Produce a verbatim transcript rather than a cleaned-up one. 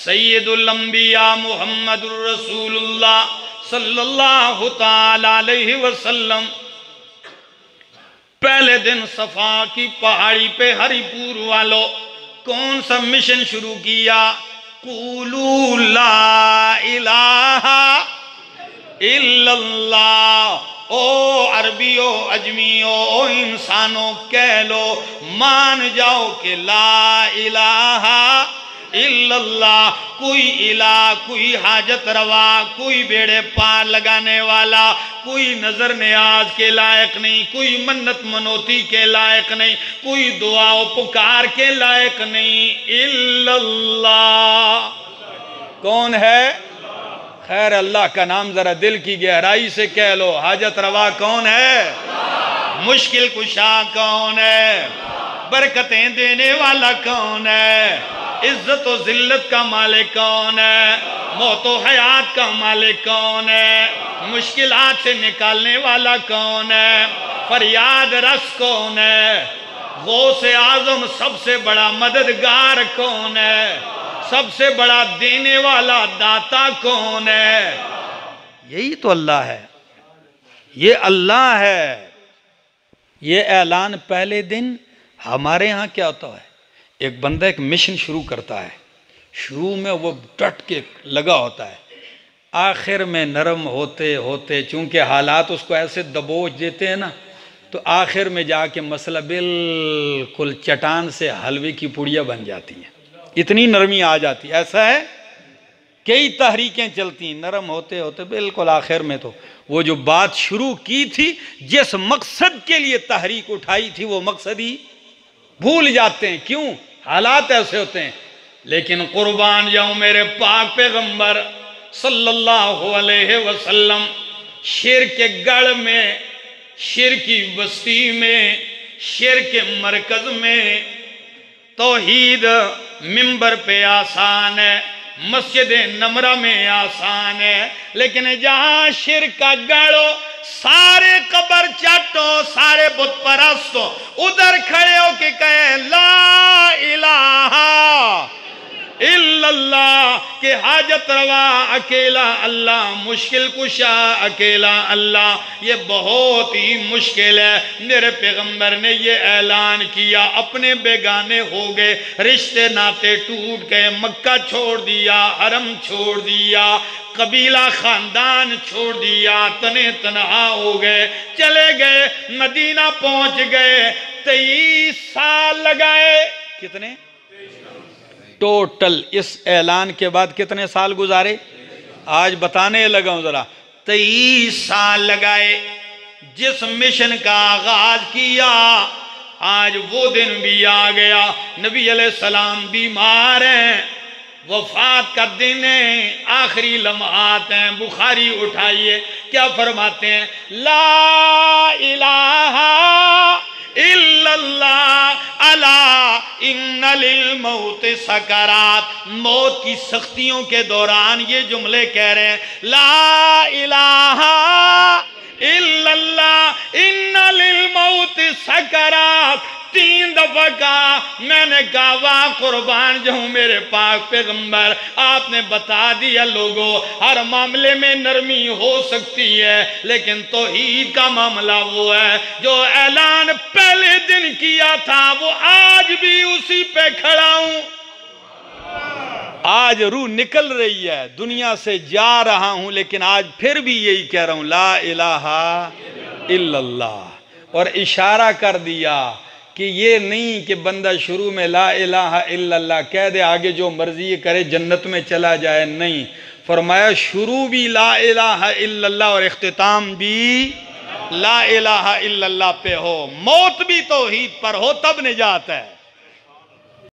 سید الانبیاء محمد الرسول اللہ صلی اللہ تعالی علیہ وسلم پہلے دن صفا کی پہاڑی پہ ہری پور والوں کون سا مشن شروع کیا؟ قولوا لا الہ الا اللہ۔ او عربیو اجمیو او انسانوں کہہ لو مان جاؤ کہ لا الہ الا اللہ، کوئی الہ، کوئی حاجت روا، کوئی بیڑے پار لگانے والا، کوئی نظر نیاز کے لائق نہیں، کوئی منت منوتی کے لائق نہیں، کوئی دعا و پکار کے لائق نہیں، الا اللہ۔ کون ہے؟ خیر اللہ کا نام ذرا دل کی گہرائی سے کہہ لو، حاجت روا کون ہے؟ مشکل کشا کون ہے؟ برکتیں دینے والا کون ہے؟ عزت و ذلت کا مالک کون ہے؟ موت و حیات کا مالک کون ہے؟ مشکلات سے نکالنے والا کون ہے؟ فریاد رس کون ہے؟ غوث اعظم سب سے بڑا مددگار کون ہے؟ سب سے بڑا دینے والا داتا کون ہے؟ یہی تو اللہ ہے، یہ اللہ ہے۔ یہ اعلان پہلے دن ہمارے ہاں کیا ہوتا ہے؟ ایک بندہ ایک مشن شروع کرتا ہے، شروع میں وہ ڈٹ کے لگا ہوتا ہے، آخر میں نرم ہوتے ہوتے چونکہ حالات اس کو ایسے دبوچ دیتے ہیں نا، تو آخر میں جا کے مسئلہ بالکل چٹان سے حلوے کی پوڑیاں بن جاتی ہیں، اتنی نرمی آ جاتی ہے۔ ایسا ہے کئی تحریکیں چلتی ہیں، نرم ہوتے ہوتے بالکل آخر میں تو وہ جو بات شروع کی تھی، جس مقصد کے لیے تحریک اٹھائی تھی، وہ مقصد ہی بھول جاتے ہیں۔ کیوں؟ حالات ایسے ہوتے ہیں۔ لیکن قربان جاؤں میرے پاک پیغمبر صلی اللہ علیہ وسلم شرک کے گڑھ میں، شرک کی بستی میں، شرک کے مرکز میں توحید منبر پہ آسان ہے، مسجد نمرہ میں آسان ہے، لیکن جہاں شرک کا گڑھ سارے قبر چاٹو، سارے بت پرستو ادھر کھڑے ہو کے کہے لا الہ الا اللہ، کہ حاجت روا اکیلا اللہ، مشکل کشا اکیلا اللہ، یہ بہت ہی مشکل ہے۔ میرے پیغمبر نے یہ اعلان کیا، اپنے بیگانے ہو گئے، رشتے ناتے ٹوٹ گئے، مکہ چھوڑ دیا، حرم چھوڑ دیا، قبیلہ خاندان چھوڑ دیا، تنے تنہا ہو گئے، چلے گئے، مدینہ پہنچ گئے، تیئیس سال لگائے۔ کتنے؟ ٹوٹل اس اعلان کے بعد کتنے سال گزارے؟ آج بتانے لگا ہوں ذرا، تیئیس سال لگائے جس مشن کا آغاز کیا۔ آج وہ دن بھی آ گیا، نبی علیہ السلام بیمار ہیں، وفات کا دن ہے، آخری لمحات ہیں۔ بخاری اٹھائیے، کیا فرماتے ہیں؟ لا الہ الا اللہ الا ان للموت سکرات، موت کی سختیوں کے دوران یہ جملے کہہ رہے ہیں، لا الہ الا اللہ ان للموت سکرات۔ تین دفعہ کہا، میں نے کہا واہ قربان جاؤں میرے پاک پیغمبر، آپ نے بتا دیا لوگوں ہر معاملے میں نرمی ہو سکتی ہے، لیکن توحید کا معاملہ وہ ہے جو اعلان پہلے دن کیا تھا، وہ آج بھی اسی پہ کھڑا ہوں۔ آج روح نکل رہی ہے، دنیا سے جا رہا ہوں، لیکن آج پھر بھی یہی کہہ رہا ہوں، لا الہ الا اللہ۔ اور اشارہ کر دیا کہ یہ نہیں کہ بندہ شروع میں لا الہ الا اللہ کہہ دے، آگے جو مرضی کرے جنت میں چلا جائے، نہیں، فرمایا شروع بھی لا الہ الا اللہ اور اختتام بھی لا الہ الا اللہ پہ ہو، موت بھی توحید پر ہو، تب نجات ہے۔